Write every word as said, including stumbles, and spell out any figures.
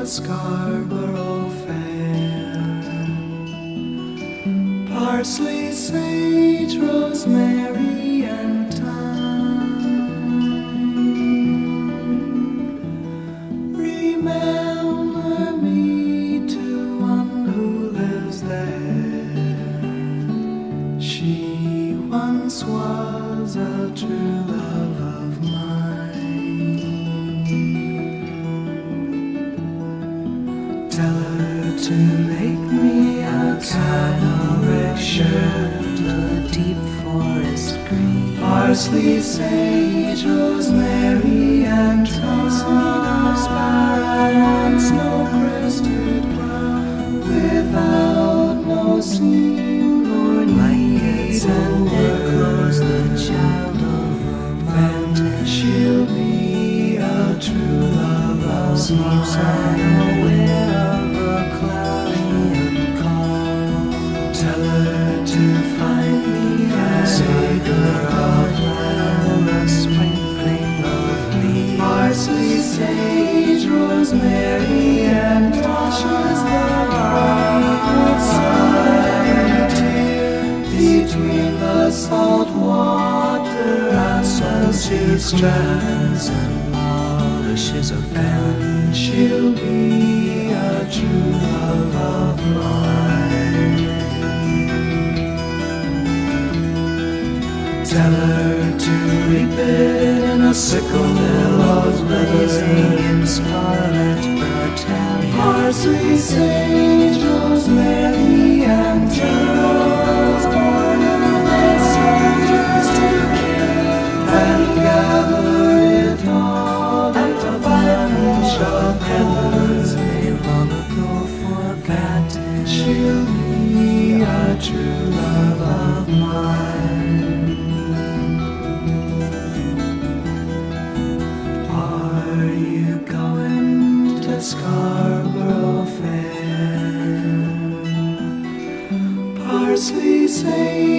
Scarboroughfair. Parsley, sage, rosemary, and thyme. Remember me to one who lives there. She once was a true love of mine. Tell her to make me a canoric shirt, a deep forest green. Parsley, sage, rosemary, and thyme. Seed of sparrow and snow-crested brown, without no seam nor needs, and Icarus, the child of romance. She'll be a true love of sleeps unaware of a cloudy and calm. Tell her to find me a acre of land, a sprinkling of leaves. Parsley, sage, rosemary, and Tasha's the bright side. Between the salt water and the sea strands and polishes of pen, she'll be a true love of mine. Tell her to reap it in a sickle, billows blazing in scarlet battalion. Parsley, sage, rosemary, and geraniums, born of the soldiers to kill, and gather it all at the bunch of peddlers they long ago forgot. She'll be a true love of mine. Are you going to Scarboroughfair? Parsley, sage,